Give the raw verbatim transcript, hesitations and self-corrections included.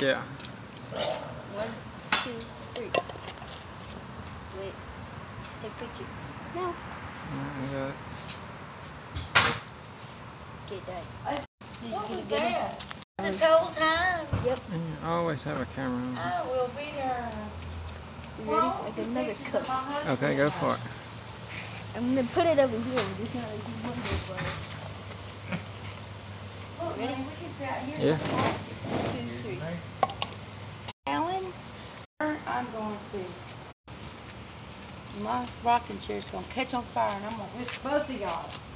Yeah. One, two, three. Wait. Take a picture. No. Uh, Okay, done. What was that? This whole time? Yep. you always have a camera on. I will be there. You ready? Like another cup. Okay, go for it. I'm gonna put it over here. It's not like you wonder for it. Look, Ready? man, we can sit out here. Yeah. One, two, three. Alan, I'm going to. My rocking chair's gonna catch on fire, and I'm gonna whisk both of y'all.